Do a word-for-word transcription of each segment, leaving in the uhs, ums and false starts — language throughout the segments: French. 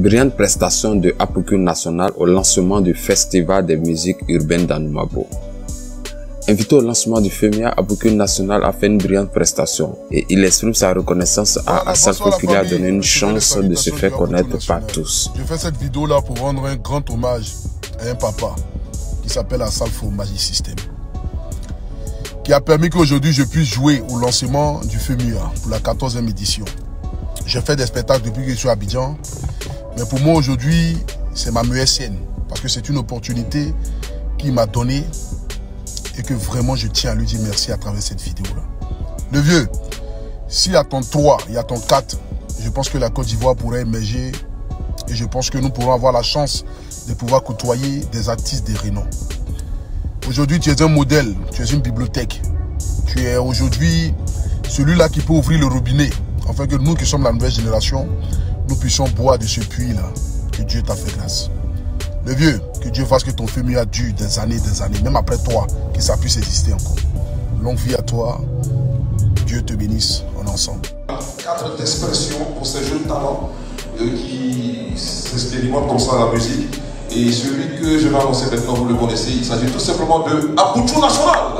brillante prestation de Apoukoun National au lancement du Festival des musiques urbaines d'Anoumabo. Invité au lancement du FEMIA, Apoukoun National a fait une brillante prestation et il exprime sa reconnaissance à Assalfo qui lui a donné une chance de se faire connaître par tous. Je fais cette vidéo là pour rendre un grand hommage à un papa qui s'appelle Assalfo Magic System, qui a permis qu'aujourd'hui je puisse jouer au lancement du FEMIA pour la quatorzième édition. J'ai fait des spectacles depuis que je suis à Abidjan, mais pour moi aujourd'hui c'est ma meilleure scène parce que c'est une opportunité qu'il m'a donnée et que vraiment je tiens à lui dire merci à travers cette vidéo là. Le vieux, s'il y a ton trois, il y a ton quatre, je pense que la Côte d'Ivoire pourrait émerger et je pense que nous pourrons avoir la chance de pouvoir côtoyer des artistes de renom. Aujourd'hui tu es un modèle, tu es une bibliothèque, tu es aujourd'hui celui-là qui peut ouvrir le robinet afin que nous qui sommes la nouvelle génération, nous puissions boire de ce puits-là. Que Dieu t'a fait grâce. Le vieux, que Dieu fasse que ton FEMIA dure des années, des années, même après toi, que ça puisse exister encore. Longue vie à toi, Dieu te bénisse, on est ensemble. Cadre d'expression pour ces jeunes talents euh, qui s'expérimentent comme ça à la musique. Et celui que je vais annoncer maintenant, vous le connaissez, il s'agit tout simplement de Apoukoun National.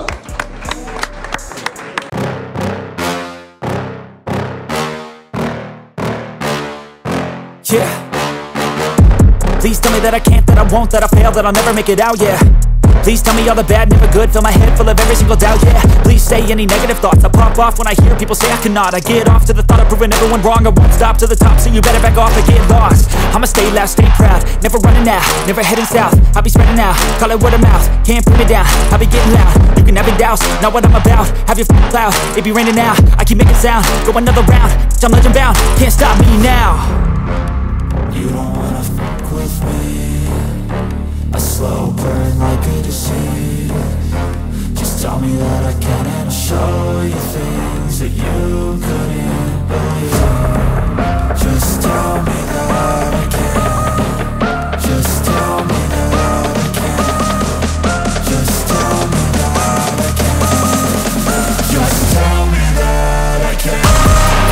Yeah. Please tell me that I can't, that I won't, that I fail, that I'll never make it out, yeah. Please tell me all the bad, never good, fill my head full of every single doubt, yeah. Please say any negative thoughts, I pop off when I hear people say I cannot. I get off to the thought of proving everyone wrong, I won't stop to the top, so you better back off and get lost. I'ma stay loud, stay proud, never running out, never heading south. I'll be spreading out, call it word of mouth, can't put me down, I'll be getting loud. You can have it douse, not what I'm about, have your f***ing cloud, it be raining now. I keep making sound, go another round, I'm legend bound, can't stop me now. You don't wanna fuck with me, a slow burn like a disease. Just tell me that I can and I'll show you things that you couldn't believe. Just tell me that I can. Just tell me that I can. Just tell me that I can. Just tell me that I can.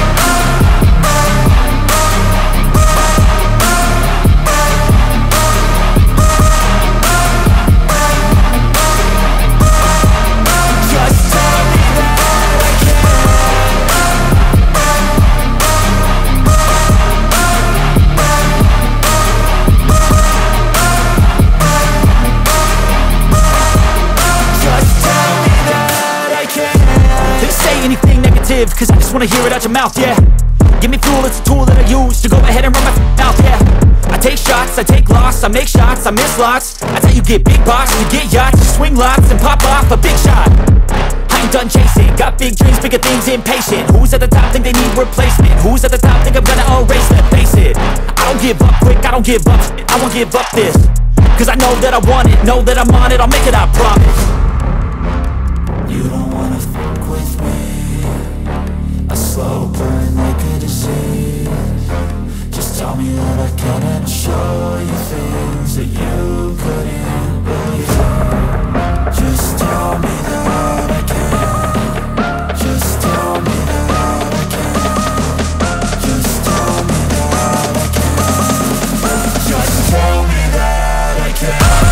Cause I just wanna hear it out your mouth, yeah. Give me fuel, it's a tool that I use to go ahead and run my mouth, yeah. I take shots, I take loss, I make shots, I miss lots. That's how you get big box, you get yachts, you swing lots and pop off a big shot. I ain't done chasing, got big dreams, bigger things, impatient. Who's at the top think they need replacement? Who's at the top think I'm gonna erase them? Face it, I don't give up quick, I don't give up shit, I won't give up this. Cause I know that I want it, know that I'm on it, I'll make it, I promise. You don't wanna fuck with me, a slow burn like a disease. Just tell me that I can and I'll show you things that you couldn't believe. Just tell me that I can. Just tell me that I can. Just tell me that I can. Just tell me that I can.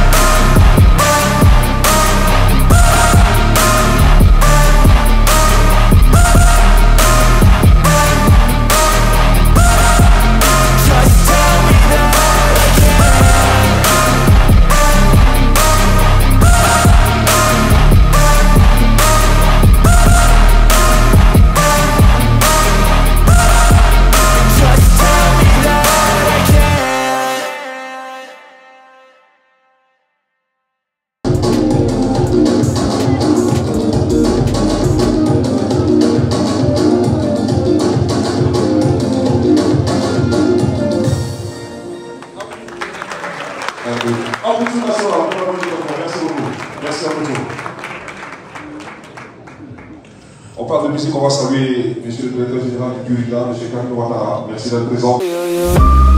On parle de musique, on va saluer M. le directeur général du Curricula, M. Karim Ouattara. Merci d'être présent.